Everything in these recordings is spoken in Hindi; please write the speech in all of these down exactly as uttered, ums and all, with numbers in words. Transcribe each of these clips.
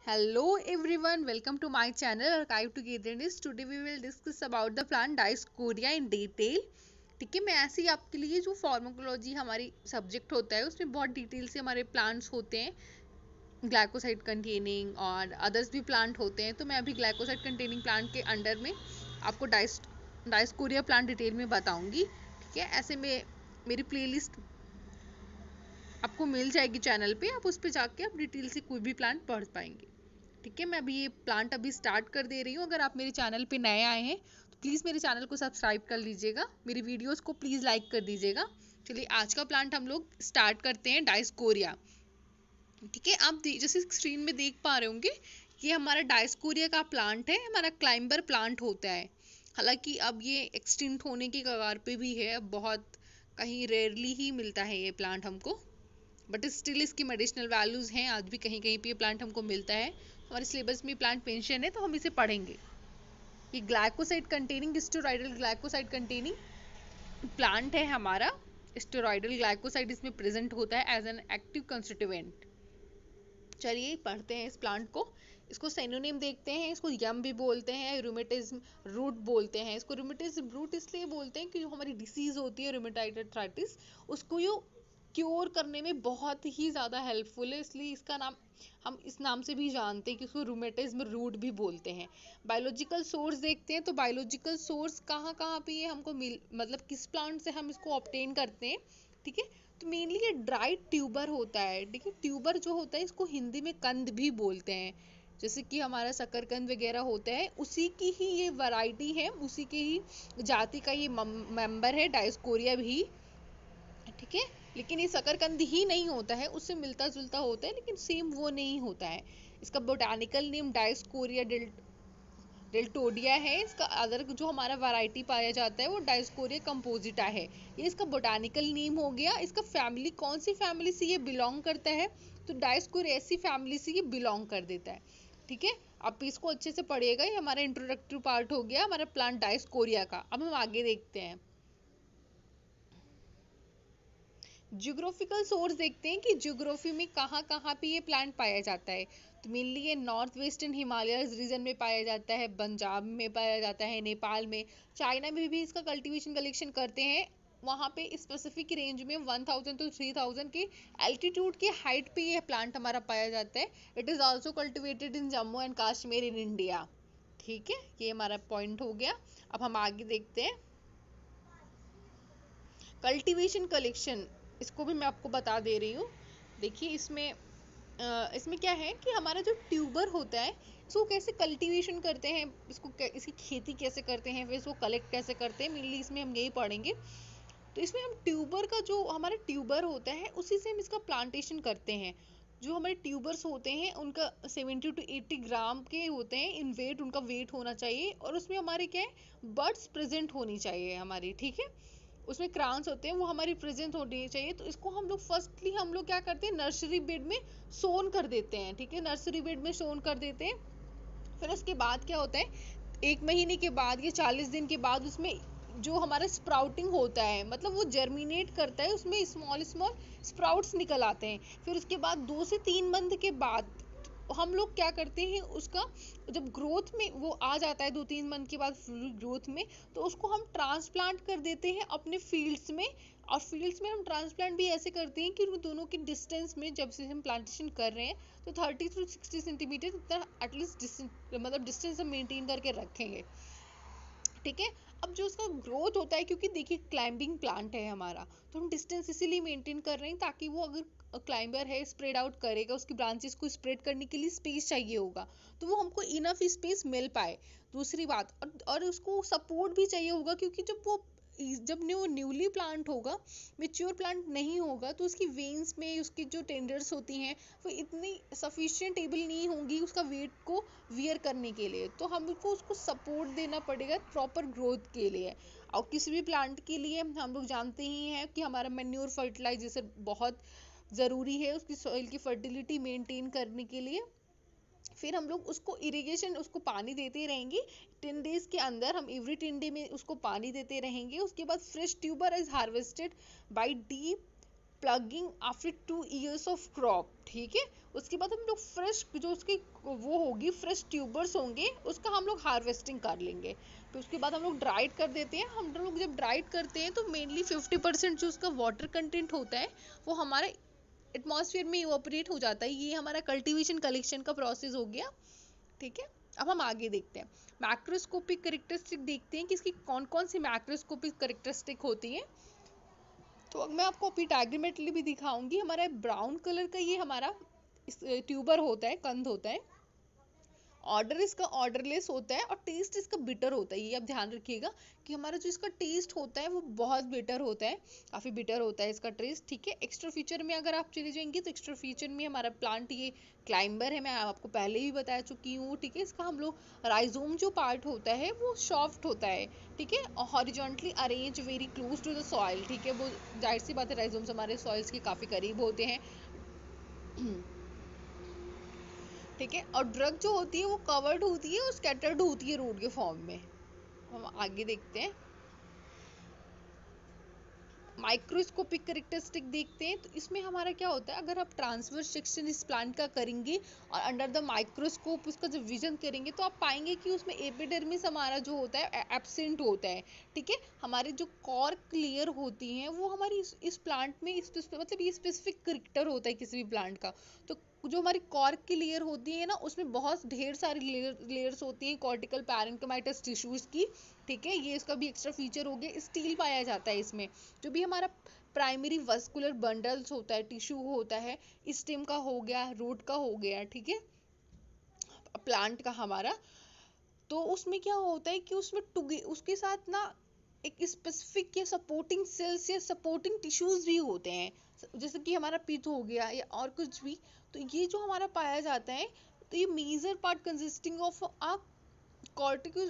Hello everyone, welcome to my channel Archive Togetherness. Today we will discuss about the plant Dioscorea in detail. ठीक है, मैं ऐसे ही आपके लिए जो फार्माकोलॉजी हमारी सब्जेक्ट होता है उसमें बहुत डिटेल से हमारे प्लांट्स होते हैं ग्लाइकोसाइड कंटेनिंग और अदर्स भी प्लांट होते हैं। तो मैं अभी ग्लाइकोसाइड कंटेनिंग प्लांट के अंडर में आपको डाइस डाइस्कोरिया प्लांट डिटेल में बताऊंगी। ठीक है, ऐसे में मेरी प्लेलिस्ट आपको मिल जाएगी चैनल पे, आप उस पर जाके आप डिटेल से कोई भी प्लांट पढ़ पाएंगे। ठीक है, मैं अभी ये प्लांट अभी स्टार्ट कर दे रही हूँ। अगर आप मेरे चैनल पे नए आए हैं तो प्लीज़ मेरे चैनल को सब्सक्राइब कर लीजिएगा, मेरी वीडियोस को प्लीज़ लाइक कर दीजिएगा। चलिए आज का प्लांट हम लोग स्टार्ट करते हैं, डाइस्कोरिया। ठीक है, आप जैसे स्क्रीन में देख पा रहे होंगे ये हमारा डाइस्कोरिया का प्लांट है, हमारा क्लाइंबर प्लांट होता है। हालांकि अब ये एक्सटिंक्ट होने की कगार पे भी है, बहुत कहीं रेयरली ही मिलता है ये प्लांट हमको, बट स्टिल इसकी मेडिसिनल वैल्यूज हैं, आज भी कहीं कहीं पे ये प्लांट हमको मिलता है। हमारे सिलेबस में प्लांट मेंशन है तो हम इसे पढ़ेंगे। ये glycoside containing steroidal glycoside containing plant है हमारा। स्टेरॉयडल ग्लाइकोसाइड इसमें प्रेजेंट होता है एज एन एक्टिव कंस्टिट्यूएंट। चलिए पढ़ते हैं इस प्लांट को। इसको सेनोनिम देखते हैं, इसको यम भी बोलते हैं, रूमेटिज्म रूट बोलते हैं। इसको रूमेटिज्म रूट इसलिए बोलते हैं कि जो हमारी डिसीज होती है रूमेटाइड आर्थराइटिस, उसको यो क्योर करने में बहुत ही ज़्यादा हेल्पफुल है, इसलिए इसका नाम हम इस नाम से भी जानते हैं कि उसको रूमेटिज्म रूट भी बोलते हैं। बायोलॉजिकल सोर्स देखते हैं, तो बायोलॉजिकल सोर्स कहाँ कहाँ पे ये हमको मिल मतलब किस प्लांट से हम इसको ऑब्टेन करते हैं। ठीक है, तो मेनली ये ड्राई ट्यूबर होता है। ठीक है, ट्यूबर जो होता है इसको हिंदी में कंद भी बोलते हैं, जैसे कि हमारा शकरकंद वगैरह होता है, उसी की ही ये वैरायटी है, उसी के ही जाति का ये मेंबर है डायोस्कोरिया भी। ठीक है, लेकिन ये शकरकंद ही नहीं होता है, उससे मिलता जुलता होता है लेकिन सेम वो नहीं होता है। इसका botanical name Dioscorea del deltoidea है। इसका अदर जो हमारा वैरायटी पाया जाता है वो डायोस्कोरिया कंपोजिटा है। ये इसका बोटानिकल नेम हो गया। इसका फैमिली कौन सी फैमिली से ये बिलोंग करता है, तो डायोस्कोरियासी फैमिली से ये बिलोंग कर देता है। ठीक है, आप इसको अच्छे से पढ़िएगा, ये हमारा इंट्रोडक्टरी पार्ट हो गया हमारा प्लांट डायोस्कोरिया का। अब हम आगे देखते हैं, ज्योग्राफिकल सोर्स देखते हैं कि ज्योग्राफी में कहाँ कहाँ पे ये प्लांट पाया जाता है। तो मेनली ये नॉर्थ वेस्टर्न हिमालयस रीजन में पाया जाता है, पंजाब में पाया जाता है, नेपाल में, चाइना में भी इसका कल्टीवेशन कलेक्शन करते हैं। वहाँ पे स्पेसिफिक रेंज में one thousand two three thousand के एल्टीट्यूड के हाइट पे ये प्लांट हमारा पाया जाता है। It is also cultivated in Jammu and Kashmir in India. ठीक है, ये हमारा पॉइंट हो गया। अब हम आगे देखते हैं कल्टीवेशन कलेक्शन, इसको भी मैं आपको बता दे रही हूँ। देखिए इसमें अ, इसमें क्या है कि हमारा जो ट्यूबर होता है इसको कैसे कल्टीवेशन करते हैं, इसको इसकी खेती कैसे करते हैं, फिर इसको कलेक्ट कैसे करते हैं, मेनली इसमें हम यही पढ़ेंगे। तो इसमें हम ट्यूबर का जो हमारा ट्यूबर होता है उसी से हम इसका प्लांटेशन करते हैं। जो हमारे ट्यूबर्स होते हैं उनका सेवेंटी टू एट्टी ग्राम के होते हैं इन वेट, उनका वेट होना चाहिए, और उसमें हमारे क्या है बर्ड्स प्रेजेंट होनी चाहिए हमारी। ठीक है, उसमें क्राउन्स होते हैं वो हमारी प्रेजेंट होनी चाहिए। तो इसको हम लोग फर्स्टली हम लोग क्या करते हैं नर्सरी बेड में सोन कर देते हैं। ठीक है, नर्सरी बेड में सोन कर देते हैं। फिर उसके बाद क्या होता है, एक महीने के बाद या चालीस दिन के बाद उसमें जो हमारा स्प्राउटिंग होता है, मतलब वो जर्मिनेट करता है, उसमें स्मॉल स्मॉल स्प्राउट्स निकल आते हैं। फिर उसके बाद दो से तीन मंथ के बाद हम लोग क्या करते हैं, उसका जब ग्रोथ में वो आ जाता है दो तीन मंथ के बाद ग्रोथ में, तो उसको हम ट्रांसप्लांट कर देते हैं अपने फील्ड्स में। और फील्ड्स में हम ट्रांसप्लांट भी ऐसे करते हैं कि उन दोनों की डिस्टेंस में जब से हम प्लांटेशन कर रहे हैं तो थर्टी टू सिक्सटी सेंटीमीटर इतना एटलीस्ट मतलब डिस्टेंस हम मेंटेन करके रखेंगे। ठीक है, अब जो उसका ग्रोथ होता है, क्योंकि देखिए क्लाइंबिंग प्लांट है हमारा, तो हम डिस्टेंस इसीलिए मेंटेन कर रहे हैं ताकि वो अगर क्लाइंबर है स्प्रेड आउट करेगा, उसकी ब्रांचेस को स्प्रेड करने के लिए स्पेस चाहिए होगा, तो वो हमको इनफ स्पेस मिल पाए। दूसरी बात, और, और उसको सपोर्ट भी चाहिए होगा, क्योंकि जब वो जब न्यू न्यूली प्लांट होगा, मेच्योर प्लांट नहीं होगा, तो उसकी वेन्स में उसकी जो टेंडर्स होती हैं वो इतनी सफिशिएंट एबल नहीं होंगी उसका वेट को वियर करने के लिए, तो हमको उसको सपोर्ट देना पड़ेगा प्रॉपर ग्रोथ के लिए। और किसी भी प्लांट के लिए हम लोग जानते ही हैं कि हमारा मैन्योर फर्टिलाइजेशन बहुत ज़रूरी है उसकी सॉइल की फर्टिलिटी मेंटेन करने के लिए। फिर हम लोग उसको इरिगेशन, उसको पानी देते रहेंगे टेन डेज के अंदर, हम एवरी टेन डे में उसको पानी देते रहेंगे। उसके बाद fresh tuber is harvested by deep plugging after two years of crop, ठीक है। उसके बाद हम लोग फ्रेश जो उसकी वो होगी, फ्रेश ट्यूबर्स होंगे, उसका हम लोग हार्वेस्टिंग कर लेंगे। फिर उसके बाद हम लोग ड्राइड कर देते हैं। हम लोग जब ड्राइड करते हैं तो मेनली फिफ्टी परसेंट जो उसका वाटर कंटेंट होता है वो हमारे एटमॉस्फेयर में इवोपरेट हो जाता है। ये हमारा कल्टीवेशन कलेक्शन का प्रोसेस हो गया, ठीक है। अब हम आगे देखते हैं मैक्रोस्कोपिक कैरेक्टरिस्टिक, देखते हैं कि इसकी कौन कौन सी मैक्रोस्कोपिक कैरेक्टरिस्टिक होती है। तो अब मैं आपको अभी डायग्रामेटिकली भी दिखाऊंगी। हमारा ब्राउन कलर का ये हमारा ट्यूबर होता है, कंद होता है। ऑर्डर इसका ऑर्डरलेस होता है और टेस्ट इसका बिटर होता है। ये आप ध्यान रखिएगा कि हमारा जो इसका टेस्ट होता है वो बहुत बिटर होता है, काफ़ी बिटर होता है इसका टेस्ट, ठीक है। एक्स्ट्रा फीचर में अगर आप चले जाएंगे तो एक्स्ट्रा फीचर में हमारा प्लांट ये क्लाइंबर है, मैं आपको पहले ही बता चुकी हूँ, ठीक है। इसका हम लोग राइजोम जो पार्ट होता है वो सॉफ्ट होता है, ठीक है, और horizontally arrange very close to the soil, ठीक है। वो जाहिर सी बात है राइजोम्स हमारे सॉइल्स के काफ़ी करीब होते हैं, ठीक है। और ड्रग जो होती है वो कवर्ड होती है और स्कैटर्ड होती है रूट के फॉर्म में। हम आगे देखते हैं माइक्रोस्कोपिक कैरेक्टरिस्टिक देखते हैं। तो इसमें हमारा क्या होता है, अगर आप ट्रांसवर्स सेक्शन इस प्लांट का करेंगे और अंडर द माइक्रोस्कोप उसका जब विजन करेंगे तो आप पाएंगे कि उसमें एपिडर्मिस हमारा जो होता है एब्सेंट होता है, ठीक है। हमारी जो कॉर्क लेयर होती हैं वो हमारी इस, इस प्लांट में इस, मतलब ये स्पेसिफिक कैरेक्टर होता है किसी भी प्लांट का। तो जो हमारी कॉर्क की लेयर होती है ना उसमें बहुत ढेर सारी लेयर लेयर्स होती हैं कॉर्टिकल पैरेन्किमाइटस टिश्यूज की, ठीक है। ये इसका भी एक्स्ट्रा फीचर हो गया। स्टील पाया जाता है इसमें। जो भी हमारा प्राइमरी वस्कुलर बंडल्स होता है, टिश्यू होता है, स्टेम का हो गया, रूट का हो गया, ठीक है, प्लांट का हमारा, तो उसमें क्या होता है कि उसमें टुगे उसके साथ ना एक स्पेसिफिक या सपोर्टिंग सेल्स या सपोर्टिंग टिश्यूज भी होते हैं, जैसे कि हमारा पित्त हो गया या और कुछ भी। तो ये जो हमारा पाया जाता है, तो ये major part consisting of a cortical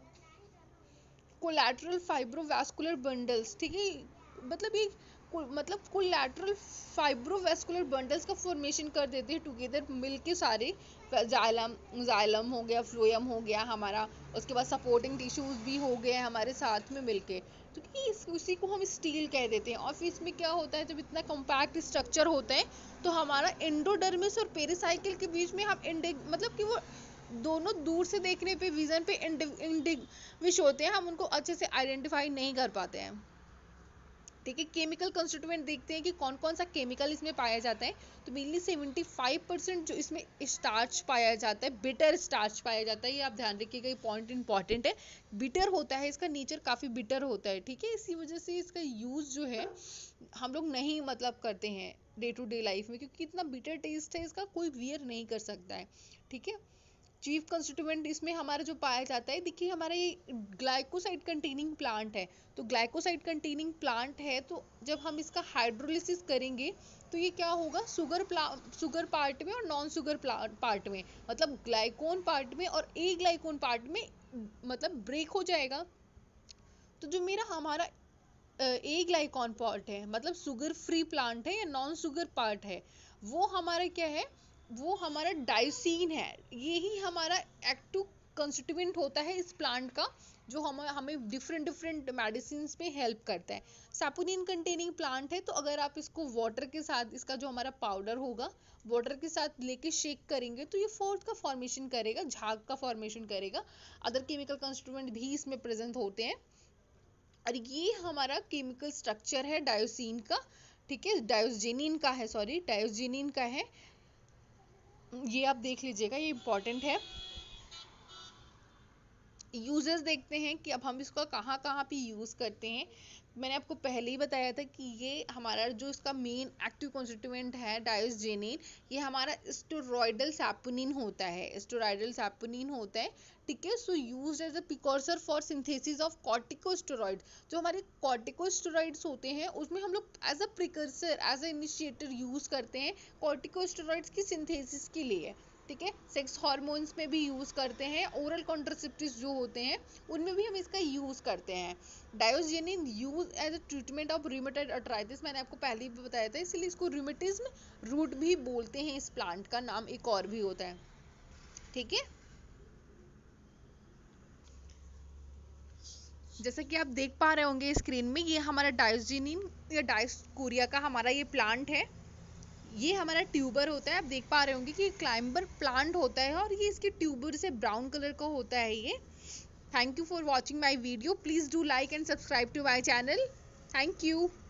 collateral fibrovascular bundles, ठीक है। मतलब ये मतलब कोलैटरल फाइब्रोवास्कुलर बंडल्स का फॉर्मेशन कर देते हैं टुगेदर मिलके सारे। जाइलम जाइलम हो गया, फ्लोएम हो गया हमारा, उसके बाद सपोर्टिंग टिश्यूज भी हो गए हमारे साथ में मिलके, तो इस उसी को हम स्टील कह देते हैं। और फिर इसमें क्या होता है, जब इतना कॉम्पैक्ट स्ट्रक्चर होता है तो हमारा एंडोडर्मिस और पेरिसाइकिल के बीच में हम मतलब कि वो दोनों दूर से देखने पे विजन पे इंडिविश होते हैं, हम उनको अच्छे से आइडेंटिफाई नहीं कर पाते हैं, ठीक है। केमिकल कंस्टिट्यूएंट देखते हैं कि कौन कौन सा केमिकल इसमें पाया जाता है। तो मेनली सेवेंटी फाइव परसेंट जो इसमें स्टार्च पाया जाता है, बिटर स्टार्च पाया जाता है। ये आप ध्यान रखिएगा, ये पॉइंट इंपॉर्टेंट है। बिटर होता है, इसका नेचर काफ़ी बिटर होता है, ठीक है। इसी वजह से इसका यूज़ जो है हम लोग नहीं मतलब करते हैं डे टू डे लाइफ में, क्योंकि इतना बिटर टेस्ट है इसका, कोई वियर नहीं कर सकता है, ठीक है। चीफ कंस्टिट्यूएंट इसमें हमारा जो पाया जाता है, देखिए हमारा ये ग्लाइकोसाइड कंटेनिंग प्लांट है। तो ग्लाइकोसाइड कंटेनिंग प्लांट है, तो जब हम इसका हाइड्रोलिसिस करेंगे तो ये क्या होगा, शुगर शुगर पार्ट में और नॉन शुगर पार्ट में, मतलब ग्लाइकोन पार्ट में और ए ग्लाइकोन पार्ट में मतलब ब्रेक हो जाएगा। तो जो मेरा हमारा ए ग्लाइकोन पार्ट है, मतलब शुगर फ्री प्लांट है या नॉन शुगर पार्ट है, वो हमारा क्या है, वो हमारा डायोसिन है। यही हमारा एक्टिव कंस्टिट्यूएंट होता है इस प्लांट का, जो हम हमें डिफरेंट डिफरेंट मेडिसिन में हेल्प करता है। सैपोनिन कंटेनिंग प्लांट है, तो अगर आप इसको वाटर के साथ, इसका जो हमारा पाउडर होगा वाटर के साथ लेके शेक करेंगे तो ये फोर्थ का फॉर्मेशन करेगा, झाग का फॉर्मेशन करेगा। अदर केमिकल कंस्टिट्यूएंट भी इसमें प्रेजेंट होते हैं। और ये हमारा केमिकल स्ट्रक्चर है डायोसिन का, ठीक है, डायोजेनिन का है, सॉरी डायोजेनिन का है। ये आप देख लीजिएगा, ये इंपॉर्टेंट है। यूजेस देखते हैं कि अब हम इसका कहाँ कहाँ पे यूज़ करते हैं। मैंने आपको पहले ही बताया था कि ये हमारा जो इसका मेन एक्टिव कॉन्स्टिट्यूएंट है डायोजेनिन, ये हमारा स्टेरॉयडल सैपोनिन होता है, स्टेरॉयडल सैपोनिन होता है, ठीक है। So used as a precursor for synthesis of corticosteroid. जो हमारे कॉर्टिकोस्टेरॉइड्स होते हैं उसमें हम लोग as a precursor, as a initiator use करते हैं कॉर्टिकोस्टेरॉइड्स की सिंथेसिस के लिए, ठीक है। सेक्स हार्मोन्स में भी यूज़ करते हैं, ओरल कॉन्ट्रासेप्टिव्स जो होते हैं उनमें भी हम इसका यूज़ करते हैं। Diosgenin use as a treatment of rheumatoid arthritis, मैंने आपको पहले ही बताया था, इसलिए इसको रूमेटिज्म रूट भी बोलते हैं। इस प्लांट का नाम एक और भी होता है, ठीक है। जैसा कि आप देख पा रहे होंगे स्क्रीन में, ये हमारा डायोजीनिन या डायोस्कोरिया का हमारा ये प्लांट है। ये हमारा ट्यूबर होता है। आप देख पा रहे होंगे कि क्लाइंबर प्लांट होता है और ये इसके ट्यूबर से ब्राउन कलर का होता है ये। Thank you for watching my video. Please do like and subscribe to my channel. Thank you.